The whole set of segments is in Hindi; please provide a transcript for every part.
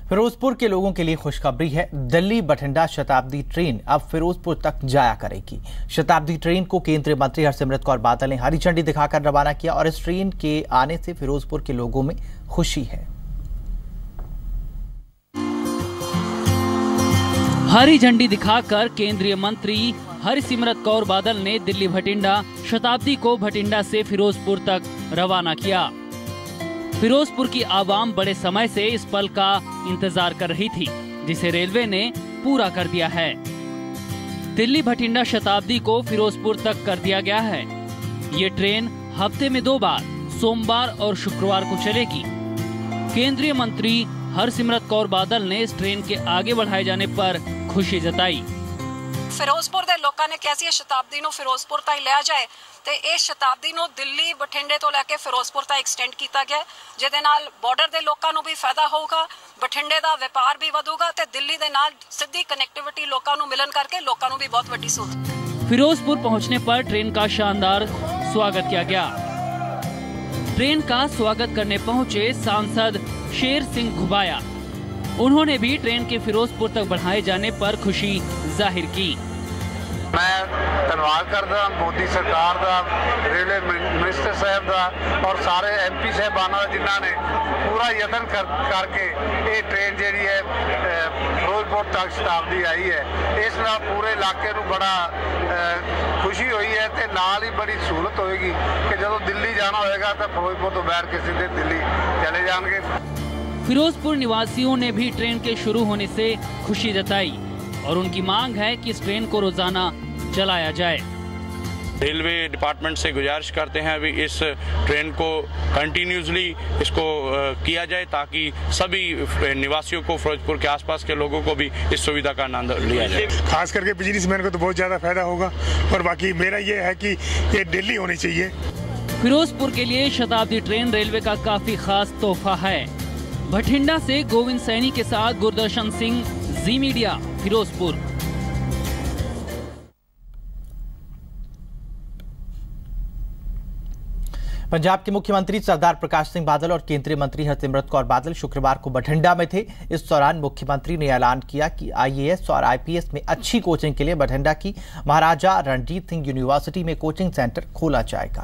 फिरोजपुर के लोगों के लिए खुशखबरी है। दिल्ली बठिंडा शताब्दी ट्रेन अब फिरोजपुर तक जाया करेगी। शताब्दी ट्रेन को केंद्रीय मंत्री हरसिमरत कौर बादल ने हरी झंडी दिखाकर रवाना किया और इस ट्रेन के आने से फिरोजपुर के लोगों में खुशी है। हरी झंडी दिखाकर केंद्रीय मंत्री हरसिमरत कौर बादल ने दिल्ली बठिंडा शताब्दी को बठिंडा से फिरोजपुर तक रवाना किया। फिरोजपुर की आवाम बड़े समय से इस पल का इंतजार कर रही थी, जिसे रेलवे ने पूरा कर दिया है। दिल्ली बठिंडा शताब्दी को फिरोजपुर तक कर दिया गया है। ये ट्रेन हफ्ते में 2 बार सोमवार और शुक्रवार को चलेगी। केंद्रीय मंत्री हरसिमरत कौर बादल ने इस ट्रेन के आगे बढ़ाए जाने पर खुशी जताई। ਫਿਰੋਜ਼ਪੁਰ ਦੇ ਲੋਕਾਂ ਨੇ ਕਿਹਾ ਸੀ ਇਹ ਸ਼ਤਾਬਦੀ ਨੂੰ ਫਿਰੋਜ਼ਪੁਰ ਤੱਕ ਲਿਆ ਜਾਏ ਤੇ ਇਹ ਸ਼ਤਾਬਦੀ ਨੂੰ ਦਿੱਲੀ ਬਠਿੰਡੇ ਤੋਂ ਲੈ ਕੇ ਫਿਰੋਜ਼ਪੁਰ ਤੱਕ ਐਕਸਟੈਂਡ ਕੀਤਾ ਗਿਆ, ਜਿਹਦੇ ਨਾਲ ਬਾਰਡਰ ਦੇ ਲੋਕਾਂ ਨੂੰ ਵੀ ਫਾਇਦਾ ਹੋਊਗਾ, ਬਠਿੰਡੇ ਦਾ ਵਪਾਰ ਵੀ ਵਧੂਗਾ ਤੇ ਦਿੱਲੀ ਦੇ ਨਾਲ ਸਿੱਧੀ ਕਨੈਕਟੀਵਿਟੀ ਲੋਕਾਂ ਨੂੰ ਮਿਲਣ ਕਰਕੇ ਲੋਕਾਂ ਨੂੰ ਵੀ ਬਹੁਤ ਵੱਡੀ ਸਹੂਲਤ। फिरोजपुर पहुंचने पर ट्रेन का शानदार स्वागत किया गया। ट्रेन का स्वागत करने पहुंचे सांसद शेर सिंह घुबाया। उन्होंने भी ट्रेन के फिरोजपुर तक बढ़ाए जाने पर खुशी जाहिर की। मैं धन्यवाद करता मोदी सरकार का, रेलवे मिनिस्टर साहब का और सारे MP साहबाना जिन्होंने पूरा यतन करके ये ट्रेन जी है फिरोजपुर तक शताब्दी आई है। इस नाल पूरे इलाके को बड़ा खुशी हुई है ते नाल ही बड़ी सहूलत होगी कि जब दिल्ली जाना होगा तो फिरोजपुर तो बैठ के सीधे दिल्ली चले जाएंगे। फिरोजपुर निवासियों ने भी ट्रेन के शुरू होने से खुशी जताई और उनकी मांग है कि इस ट्रेन को रोजाना चलाया जाए। रेलवे डिपार्टमेंट से गुजारिश करते हैं अभी इस ट्रेन को कंटिन्यूसली इसको किया जाए ताकि सभी निवासियों को, फिरोजपुर के आसपास के लोगों को भी इस सुविधा का आनंद लिया जाए। खास करके बिजनेसमैन को तो बहुत ज्यादा फायदा होगा और बाकी मेरा ये है कि ये दिल्ली होनी चाहिए। फिरोजपुर के लिए शताब्दी ट्रेन रेलवे का काफी खास तोहफा है। बठिंडा से गोविंद सैनी के साथ गुरदर्शन सिंह, जी मीडिया, फिरोजपुर। पंजाब के मुख्यमंत्री सरदार प्रकाश सिंह बादल और केंद्रीय मंत्री हरसिमरत कौर बादल शुक्रवार को बठिंडा में थे। इस दौरान मुख्यमंत्री ने ऐलान किया कि IAS और IPS में अच्छी कोचिंग के लिए बठिंडा की महाराजा रणजीत सिंह यूनिवर्सिटी में कोचिंग सेंटर खोला जाएगा।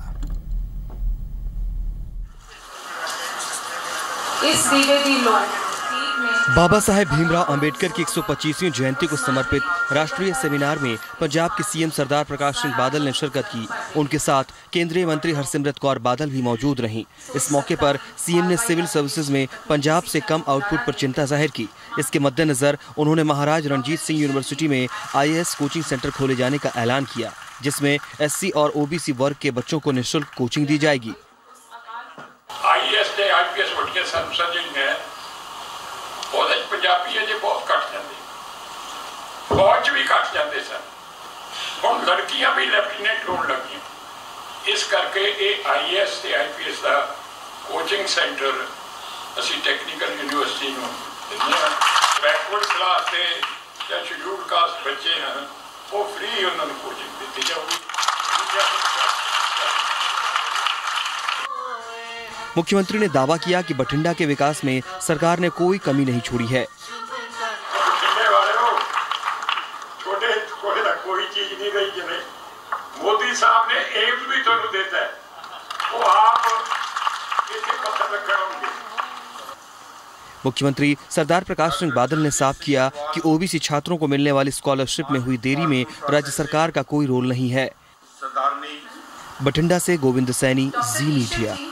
बाबा साहेब भीमराव अंबेडकर की 125वीं जयंती को समर्पित राष्ट्रीय सेमिनार में पंजाब के CM सरदार प्रकाश सिंह बादल ने शिरकत की। उनके साथ केंद्रीय मंत्री हरसिमरत कौर बादल भी मौजूद रहीं। इस मौके पर CM ने सिविल सर्विसेज में पंजाब से कम आउटपुट पर चिंता जाहिर की। इसके मद्देनजर उन्होंने महाराज रणजीत सिंह यूनिवर्सिटी में IAS कोचिंग सेंटर खोले जाने का ऐलान किया, जिसमें SC और OBC वर्ग के बच्चों को निःशुल्क कोचिंग दी जाएगी। IAS ਤੇ IPS ਵੱਡੀਆਂ ਸੰਸਥਾਵਾਂ ਜਿਹੜੀਆਂ ਉਹਦੇ ਪੰਜਾਬੀ ਅਜੇ ਬਹੁਤ ਘੱਟ ਜਾਂਦੇ, ਫੌਜ ਵੀ ਘੱਟ ਜਾਂਦੇ ਸਨ। ਹੁਣ ਲੜਕੀਆਂ ਵੀ ਲੈਫਟੀਨੈਂਟ ਹੋਣ ਲੱਗੀਆਂ। ਇਸ ਕਰਕੇ ਇਹ IAS ਤੇ IPS ਦਾ ਕੋਚਿੰਗ ਸੈਂਟਰ ਅਸੀਂ ਟੈਕਨੀਕਲ ਯੂਨੀਵਰਸਿਟੀ ਨੂੰ ਦਿੰਦੇ ਹਾਂ। ਬੈਕਵਰਡ ਕਲਾਸ ਦੇ ਜਾਂ ਸ਼ਡਿਊਲਡ ਕਾਸਟ ਬੱਚੇ ਹਨ ਉਹ ਫ੍ਰੀ ਉਹਨਾਂ ਨੂੰ ਕੋਚਿੰਗ ਦਿੱਤੀ ਜਾਊਗੀ। मुख्यमंत्री ने दावा किया कि बठिंडा के विकास में सरकार ने कोई कमी नहीं छोड़ी है। मोदी साहब ने एम्स भी तो देता है, वो आप इसके पत्थर रखे होंगे। मुख्यमंत्री सरदार प्रकाश सिंह बादल ने साफ किया कि OBC छात्रों को मिलने वाली स्कॉलरशिप में हुई देरी में राज्य सरकार का कोई रोल नहीं है। बठिंडा से गोविंद सैनी, जी मीडिया।